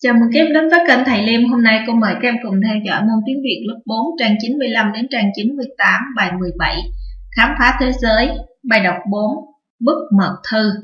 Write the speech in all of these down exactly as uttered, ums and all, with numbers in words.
Chào mừng các em đến với kênh Thầy Liêm. Hôm nay cô mời các em cùng theo dõi môn tiếng Việt lớp bốn trang chín mươi lăm đến trang chín mươi tám, bài mười bảy, khám phá thế giới, bài đọc bốn, bức mật thư.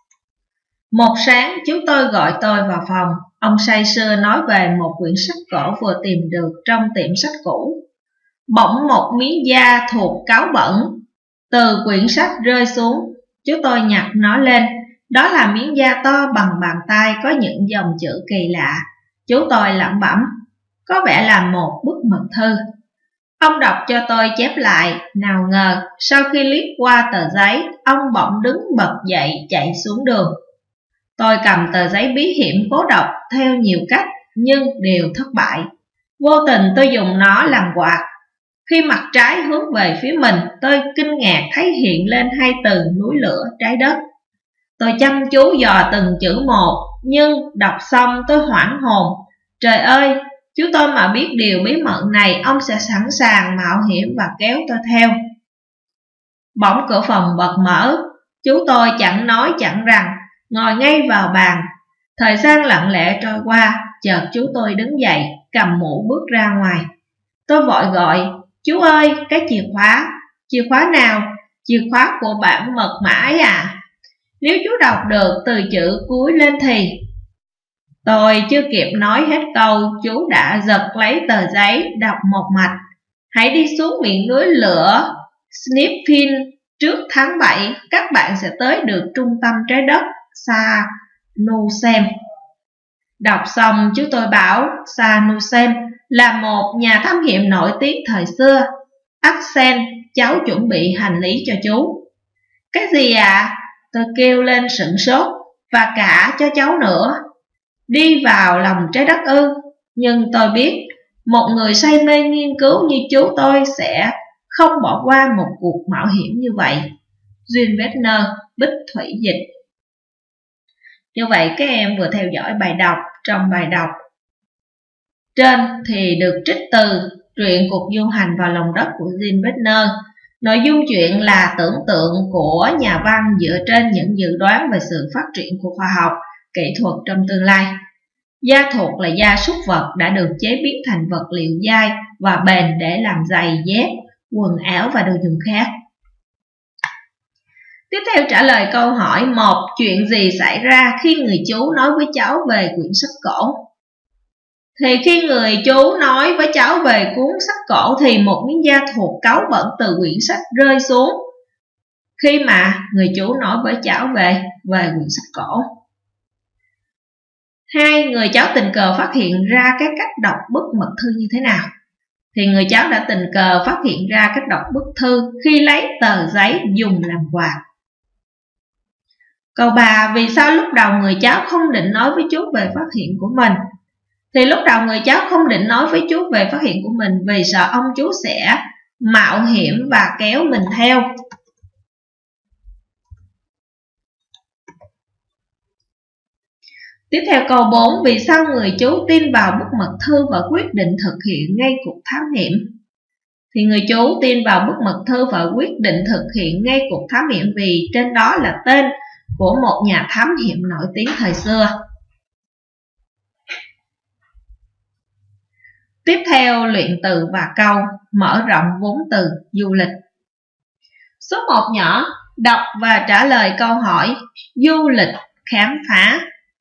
Một sáng, chú tôi gọi tôi vào phòng. Ông say sưa nói về một quyển sách cổ vừa tìm được trong tiệm sách cũ. Bỗng một miếng da thuộc cáu bẩn từ quyển sách rơi xuống. Chú tôi nhặt nó lên. Đó là miếng da to bằng bàn tay có những dòng chữ kỳ lạ. Chú tôi lẩm bẩm, có vẻ là một bức mật thư. Ông đọc cho tôi chép lại. Nào ngờ, sau khi liếc qua tờ giấy, ông bỗng đứng bật dậy chạy xuống đường. Tôi cầm tờ giấy bí hiểm cố đọc theo nhiều cách, nhưng đều thất bại. Vô tình tôi dùng nó làm quạt. Khi mặt trái hướng về phía mình, tôi kinh ngạc thấy hiện lên hai từ núi lửa trái đất. Tôi chăm chú dò từng chữ một, nhưng đọc xong tôi hoảng hồn. Trời ơi, chú tôi mà biết điều bí mật này, ông sẽ sẵn sàng mạo hiểm và kéo tôi theo. Bỗng cửa phòng bật mở. Chú tôi chẳng nói chẳng rằng, ngồi ngay vào bàn. Thời gian lặng lẽ trôi qua, chợt chú tôi đứng dậy, cầm mũ bước ra ngoài. Tôi vội gọi, chú ơi, cái chìa khóa. Chìa khóa nào? Chìa khóa của bản mật mã ấy à? Nếu chú đọc được từ chữ cuối lên thì... Tôi chưa kịp nói hết câu, chú đã giật lấy tờ giấy, đọc một mạch. Hãy đi xuống miệng núi lửa Sniffin trước tháng bảy, các bạn sẽ tới được trung tâm trái đất Sa Nu-Sem. Đọc xong, chú tôi bảo Sa Nu-Sem là một nhà thám hiểm nổi tiếng thời xưa. Axel, cháu chuẩn bị hành lý cho chú. Cái gì ạ? À? Tôi kêu lên sửng sốt, và cả cho cháu nữa. Đi vào lòng trái đất ư? Nhưng tôi biết, một người say mê nghiên cứu như chú tôi sẽ không bỏ qua một cuộc mạo hiểm như vậy. Duyên Vestner, Bích Thủy dịch. Như vậy các em vừa theo dõi bài đọc. Trong bài đọc trên thì được trích từ truyện Cuộc du hành vào lòng đất của Duyên Vestner. Nội dung chuyện là tưởng tượng của nhà văn dựa trên những dự đoán về sự phát triển của khoa học, kỹ thuật trong tương lai. Da thuộc là da súc vật đã được chế biến thành vật liệu dai và bền để làm giày, dép, quần áo và đồ dùng khác. Tiếp theo trả lời câu hỏi một. Chuyện gì xảy ra khi người chú nói với cháu về quyển sách cổ? Thì khi người chú nói với cháu về cuốn sách cổ thì một miếng da thuộc cáu bẩn từ quyển sách rơi xuống. Khi mà người chú nói với cháu về về quyển sách cổ. Hai, người cháu tình cờ phát hiện ra cái cách đọc bức mật thư như thế nào? Thì người cháu đã tình cờ phát hiện ra cách đọc bức thư khi lấy tờ giấy dùng làm quạt. Câu ba, vì sao lúc đầu người cháu không định nói với chú về phát hiện của mình? Thì lúc đầu người cháu không định nói với chú về phát hiện của mình vì sợ ông chú sẽ mạo hiểm và kéo mình theo. Tiếp theo câu bốn, vì sao người chú tin vào bức mật thư và quyết định thực hiện ngay cuộc thám hiểm? Thì người chú tin vào bức mật thư và quyết định thực hiện ngay cuộc thám hiểm vì trên đó là tên của một nhà thám hiểm nổi tiếng thời xưa. Tiếp theo luyện từ và câu, mở rộng vốn từ du lịch. Số một nhỏ, đọc và trả lời câu hỏi du lịch khám phá.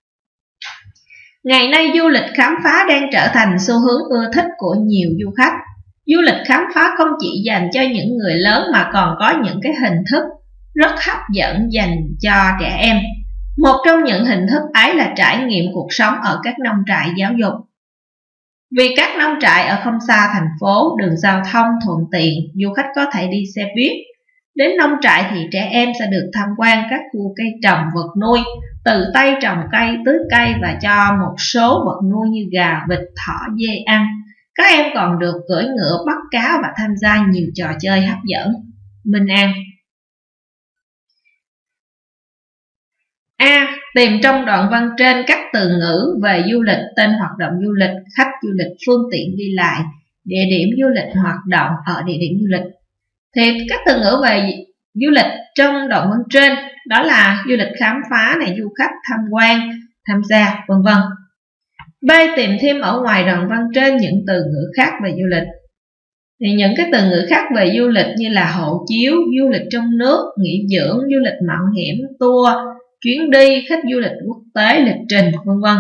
Ngày nay du lịch khám phá đang trở thành xu hướng ưa thích của nhiều du khách. Du lịch khám phá không chỉ dành cho những người lớn mà còn có những cái hình thức rất hấp dẫn dành cho trẻ em. Một trong những hình thức ấy là trải nghiệm cuộc sống ở các nông trại giáo dục. Vì các nông trại ở không xa thành phố, đường giao thông thuận tiện, du khách có thể đi xe buýt. Đến nông trại thì trẻ em sẽ được tham quan các khu cây trồng vật nuôi, từ tay trồng cây, tưới cây và cho một số vật nuôi như gà, vịt, thỏ, dê ăn. Các em còn được cưỡi ngựa, bắt cá và tham gia nhiều trò chơi hấp dẫn. Minh An. A. Tìm trong đoạn văn trên các từ ngữ về du lịch, tên hoạt động du lịch, khách du lịch, phương tiện đi lại, địa điểm du lịch, hoạt động ở địa điểm du lịch. Thì các từ ngữ về du lịch trong đoạn văn trên đó là du lịch khám phá này, du khách tham quan, tham gia, vân vân. B. Tìm thêm ở ngoài đoạn văn trên những từ ngữ khác về du lịch. Thì những cái từ ngữ khác về du lịch như là hộ chiếu, du lịch trong nước, nghỉ dưỡng, du lịch mạo hiểm, tour, chuyến đi, khách du lịch quốc tế, lịch trình, vân vân.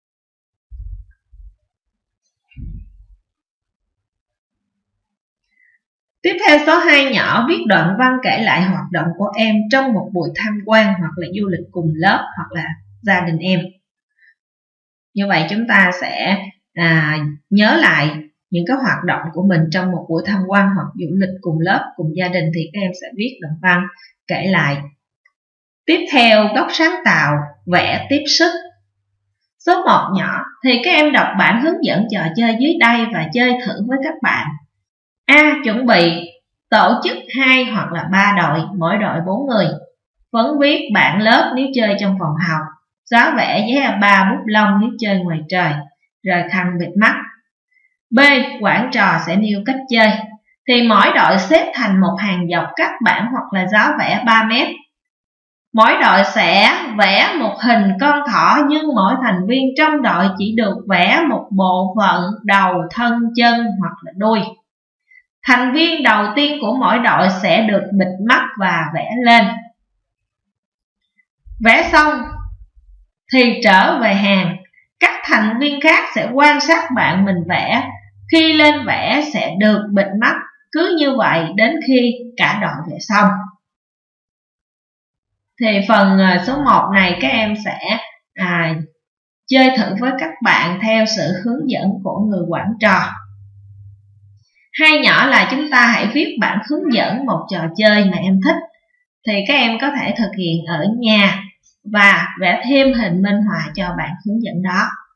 Tiếp theo số hai nhỏ, viết đoạn văn kể lại hoạt động của em trong một buổi tham quan hoặc là du lịch cùng lớp hoặc là gia đình em. Như vậy chúng ta sẽ à, nhớ lại những cái hoạt động của mình trong một buổi tham quan hoặc du lịch cùng lớp, cùng gia đình thì các em sẽ viết đoạn văn kể lại. Tiếp theo, góc sáng tạo, vẽ tiếp sức. Số một nhỏ thì các em đọc bản hướng dẫn trò chơi dưới đây và chơi thử với các bạn. A. Chuẩn bị tổ chức hai hoặc là ba đội, mỗi đội bốn người. Phấn viết bạn lớp nếu chơi trong phòng học. Giáo vẽ giấy a ba bút lông nếu chơi ngoài trời. Rồi khăn bịt mắt. B. Quản trò sẽ nêu cách chơi. Thì mỗi đội xếp thành một hàng dọc các bảng hoặc là giáo vẽ ba mét. Mỗi đội sẽ vẽ một hình con thỏ, nhưng mỗi thành viên trong đội chỉ được vẽ một bộ phận đầu, thân, chân hoặc là đuôi. Thành viên đầu tiên của mỗi đội sẽ được bịt mắt và vẽ lên. Vẽ xong thì trở về hàng. Các thành viên khác sẽ quan sát bạn mình vẽ. Khi lên vẽ sẽ được bịt mắt. Cứ như vậy đến khi cả đội vẽ xong. Thì phần số một này các em sẽ à, chơi thử với các bạn theo sự hướng dẫn của người quản trò. Hai nhỏ là chúng ta hãy viết bản hướng dẫn một trò chơi mà em thích. Thì các em có thể thực hiện ở nhà và vẽ thêm hình minh họa cho bản hướng dẫn đó.